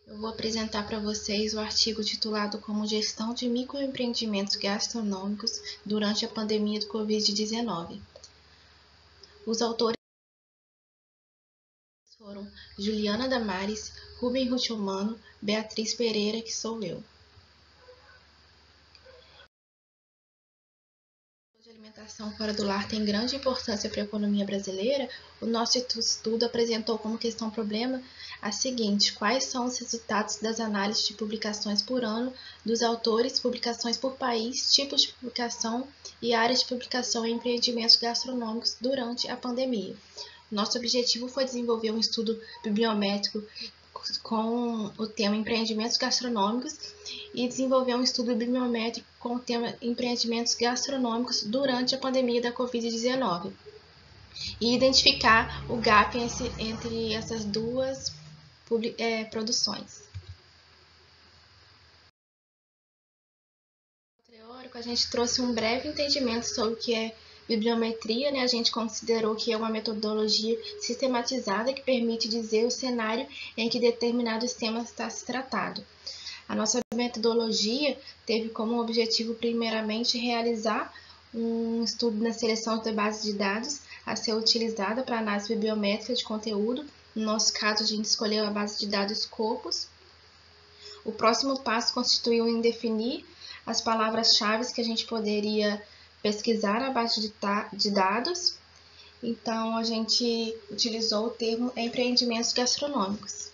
Eu vou apresentar para vocês o artigo titulado como Gestão de Microempreendimentos Gastronômicos durante a pandemia do Covid-19. Os autores foram Juliana Damares, Rubem Rutilmano, Beatriz Pereira, que sou eu. De alimentação fora do lar tem grande importância para a economia brasileira. O nosso estudo apresentou como questão-problema a seguinte: quais são os resultados das análises de publicações por ano dos autores, publicações por país, tipos de publicação e áreas de publicação em empreendimentos gastronômicos durante a pandemia. Nosso objetivo foi desenvolver um estudo bibliométrico com o tema empreendimentos gastronômicos e desenvolver um estudo bibliométrico com o tema empreendimentos gastronômicos durante a pandemia da Covid-19 e identificar o gap entre essas duas produções. Teórico, a gente trouxe um breve entendimento sobre o que é bibliometria, né? A gente considerou que é uma metodologia sistematizada que permite dizer o cenário em que determinados temas está se tratado. A nossa metodologia teve como objetivo, primeiramente, realizar um estudo na seleção da base de dados a ser utilizada para análise bibliométrica de conteúdo. No nosso caso, a gente escolheu a base de dados Scopus. O próximo passo constituiu em definir as palavras-chave que a gente poderia pesquisar na base de dados. Então, a gente utilizou o termo empreendimentos gastronômicos.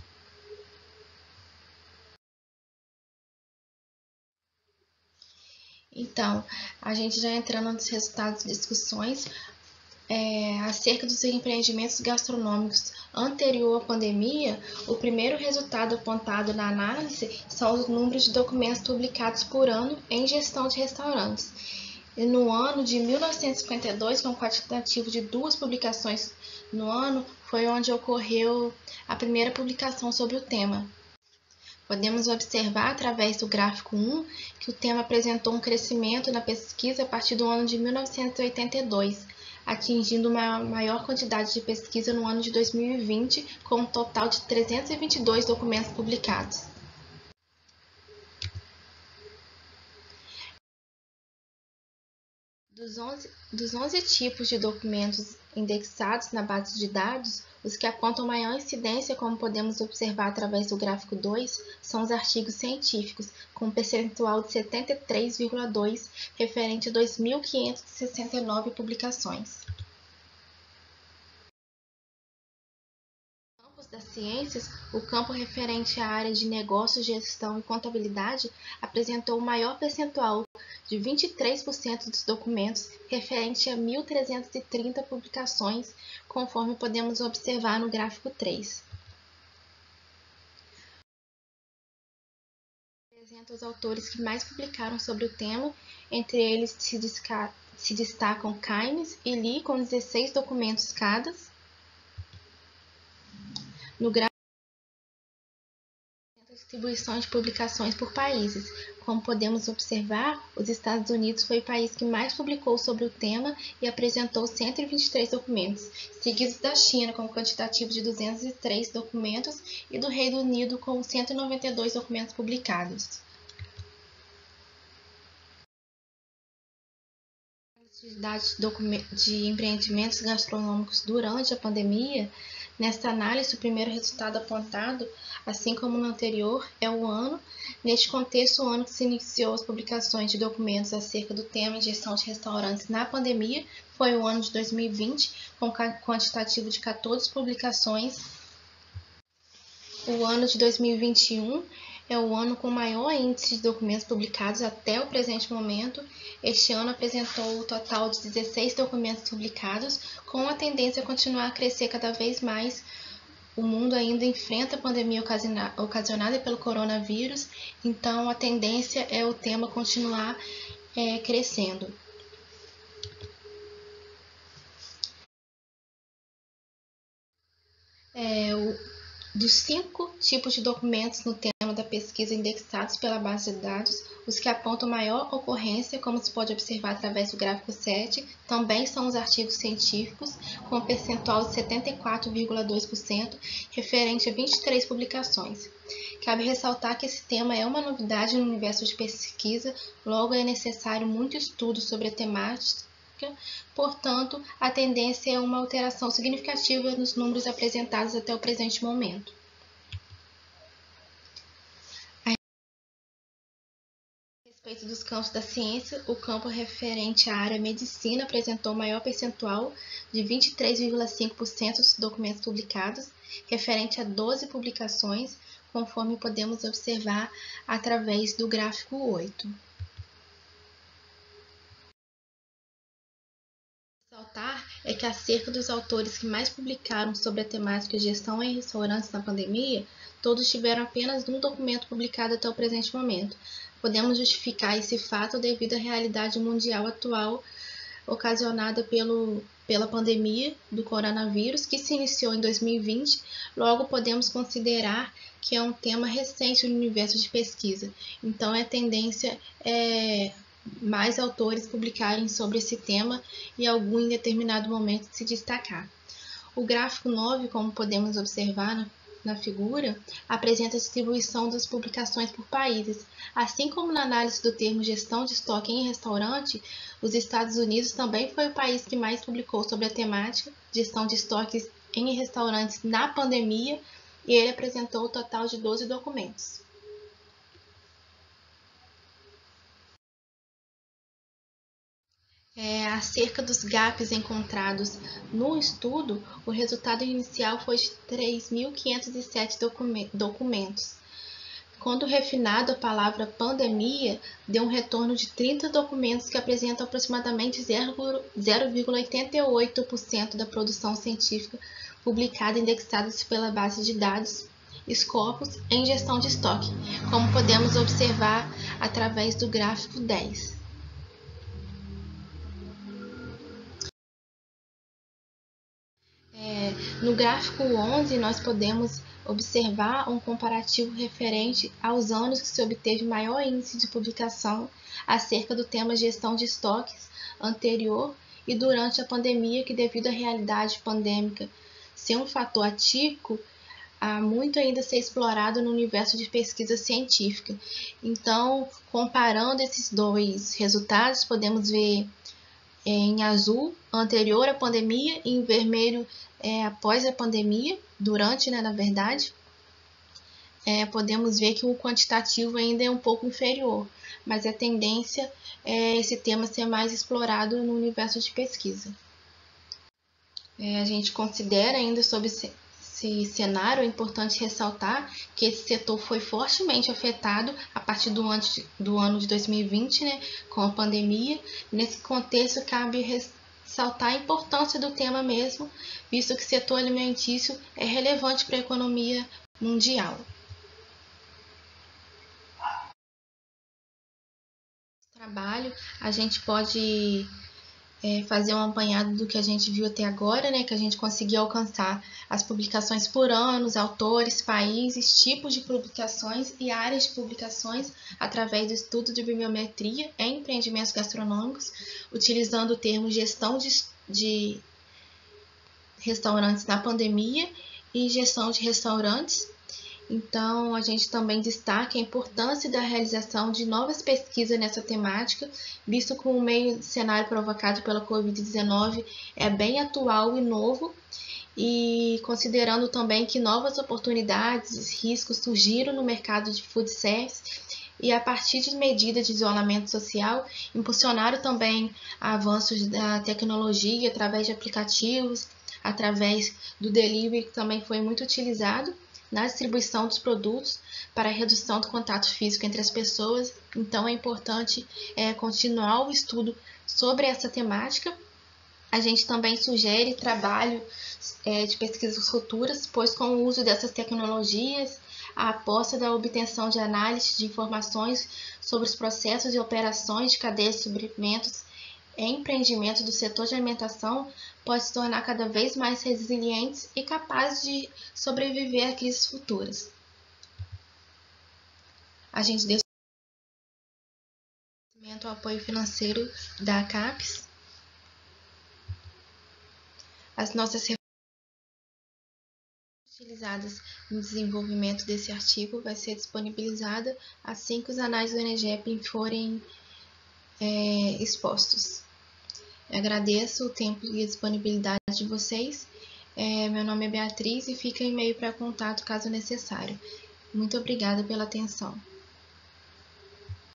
Então, a gente já entrando nos resultados de discussões acerca dos empreendimentos gastronômicos anterior à pandemia, o primeiro resultado apontado na análise são os números de documentos publicados por ano em gestão de restaurantes. E no ano de 1952, com um quantitativo de 2 publicações no ano, foi onde ocorreu a primeira publicação sobre o tema. Podemos observar, através do gráfico 1, que o tema apresentou um crescimento na pesquisa a partir do ano de 1982, atingindo uma maior quantidade de pesquisa no ano de 2020, com um total de 322 documentos publicados. Dos 11 tipos de documentos indexados na base de dados, os que apontam maior incidência, como podemos observar através do gráfico 2, são os artigos científicos, com um percentual de 73,2, referente a 2.569 publicações. Das ciências, o campo referente à área de negócios, gestão e contabilidade apresentou o maior percentual de 23% dos documentos, referente a 1.330 publicações, conforme podemos observar no gráfico 3. Apresenta os autores que mais publicaram sobre o tema, entre eles se destacam Keynes e Lee, com 16 documentos cada. No gráfico, distribuição de publicações por países. Como podemos observar, os Estados Unidos foi o país que mais publicou sobre o tema e apresentou 123 documentos, seguidos da China com um quantitativo de 203 documentos e do Reino Unido com 192 documentos publicados. De empreendimentos gastronômicos durante a pandemia, nesta análise, o primeiro resultado apontado, assim como no anterior, é o ano. Neste contexto, o ano que se iniciou as publicações de documentos acerca do tema em gestão de restaurantes na pandemia foi o ano de 2020, com quantitativo de 14 publicações. O ano de 2021 é o ano com maior índice de documentos publicados até o presente momento. Este ano apresentou o total de 16 documentos publicados, com a tendência a continuar a crescer cada vez mais. O mundo ainda enfrenta a pandemia ocasionada pelo coronavírus, então a tendência é o tema continuar crescendo. Dos 5 tipos de documentos no tema da pesquisa indexados pela base de dados, os que apontam maior ocorrência, como se pode observar através do gráfico 7, também são os artigos científicos, com um percentual de 74,2%, referente a 23 publicações. Cabe ressaltar que esse tema é uma novidade no universo de pesquisa, logo é necessário muito estudo sobre a temática. Portanto, a tendência é uma alteração significativa nos números apresentados até o presente momento. A respeito dos campos da ciência, o campo referente à área medicina apresentou maior percentual de 23,5% dos documentos publicados, referente a 12 publicações, conforme podemos observar através do gráfico 8. Ressaltar é que acerca dos autores que mais publicaram sobre a temática gestão em restaurantes na pandemia, todos tiveram apenas um documento publicado até o presente momento. Podemos justificar esse fato devido à realidade mundial atual ocasionada pela pandemia do coronavírus, que se iniciou em 2020, logo podemos considerar que é um tema recente no universo de pesquisa. Então, a tendência é mais autores publicarem sobre esse tema e algum em determinado momento se destacar. O gráfico 9, como podemos observar na figura, apresenta a distribuição das publicações por países. Assim como na análise do termo gestão de estoque em restaurante, os Estados Unidos também foi o país que mais publicou sobre a temática gestão de estoques em restaurantes na pandemia, e ele apresentou o total de 12 documentos. Acerca dos gaps encontrados no estudo, o resultado inicial foi de 3.507 documentos. Quando refinado, a palavra pandemia deu um retorno de 30 documentos que apresentam aproximadamente 0,88% da produção científica publicada indexados pela base de dados Scopus em gestão de estoque, como podemos observar através do gráfico 10. No gráfico 11, nós podemos observar um comparativo referente aos anos que se obteve maior índice de publicação acerca do tema gestão de estoques anterior e durante a pandemia, que devido à realidade pandêmica ser um fator atípico, há muito ainda a ser explorado no universo de pesquisa científica. Então, comparando esses dois resultados, podemos ver em azul anterior à pandemia e em vermelho após a pandemia, durante, na verdade, podemos ver que o quantitativo ainda é um pouco inferior, mas a tendência é esse tema ser mais explorado no universo de pesquisa. A gente considera ainda sobre esse cenário, é importante ressaltar que esse setor foi fortemente afetado a partir do ano de 2020, com a pandemia. Nesse contexto, cabe ressaltar a importância do tema mesmo, visto que o setor alimentício é relevante para a economia mundial. Trabalho, a gente pode fazer um apanhado do que a gente viu até agora, que a gente conseguiu alcançar as publicações por ano, os autores, países, tipos de publicações e áreas de publicações através do estudo de bibliometria em empreendimentos gastronômicos, utilizando o termo gestão de restaurantes na pandemia e gestão de restaurantes. Então, a gente também destaca a importância da realização de novas pesquisas nessa temática, visto que o meio cenário provocado pela Covid-19 é bem atual e novo, e considerando também que novas oportunidades e riscos surgiram no mercado de food service, e a partir de medidas de isolamento social, impulsionaram também avanços da tecnologia através de aplicativos, através do delivery, que também foi muito utilizado na distribuição dos produtos para a redução do contato físico entre as pessoas. Então, é importante continuar o estudo sobre essa temática. A gente também sugere trabalho de pesquisas futuras, pois com o uso dessas tecnologias, a aposta da obtenção de análise de informações sobre os processos e operações de cadeia de suprimentos empreendimento do setor de alimentação pode se tornar cada vez mais resilientes e capazes de sobreviver a crises futuras. A gente deu ao apoio financeiro da CAPES. As nossas utilizadas no desenvolvimento desse artigo vai ser disponibilizada assim que os anais do ENEGEP forem expostos. Eu agradeço o tempo e a disponibilidade de vocês. Meu nome é Beatriz e fica e-mail para contato caso necessário. Muito obrigada pela atenção.